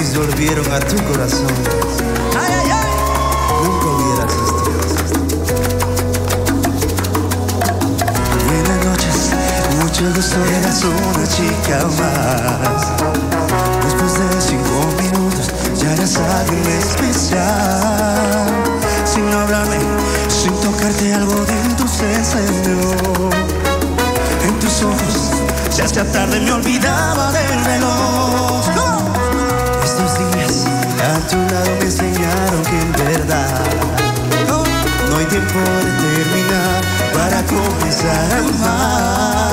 besos volvieron a tu corazón. Ay, ay, ay. Nunca hubiera existido. Buenas noches, mucho gusto, eras una chica más. Después de 5 minutos ya eras alguien especial. Sin hablarme, sin tocarte, algo dentro se encendió. En tus ojos, ya hasta tarde me olvidaba del reloj. Estos días a tu lado me enseñaron que en verdad no hay tiempo de terminar para comenzar a amar.